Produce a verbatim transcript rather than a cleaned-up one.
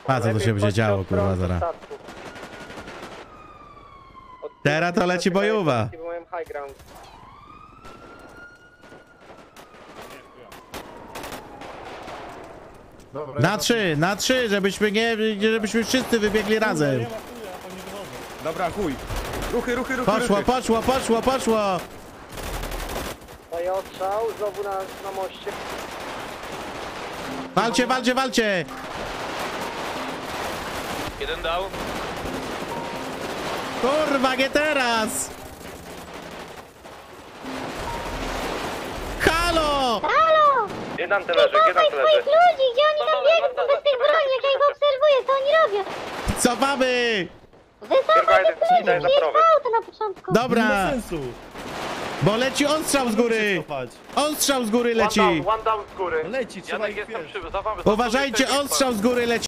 A co tu się będzie działo, kurwa, zaraz. Teraz to leci bojowa. Na trzy, na trzy, żebyśmy nie, żebyśmy wszyscy wybiegli razem. Dobra, chuj. Ruchy, ruchy, ruchy. Poszło, ruchy. poszło, poszło, poszło. Daję odstrzał, znowu na, na moście. Walcie, walcie, walcie. Jeden dał. Kurwa, nie teraz. Halo! Halo! Gdzie tam te leży, gdzie tam te leży? Swoich ludzi, gdzie oni tam biegną bez tej broni, jak ja ich obserwuję, co oni robią? Cofamy! Wycofaj tych ludzi, Daj za jest prawy. auto na początku. Dobra, sensu. bo leci ostrzał z góry. Ostrzał z góry leci. One down, one down z góry. Leci, trzeba Janek, ich jestem wiesz. przy... Za wami. Uważajcie, ostrzał z góry leci.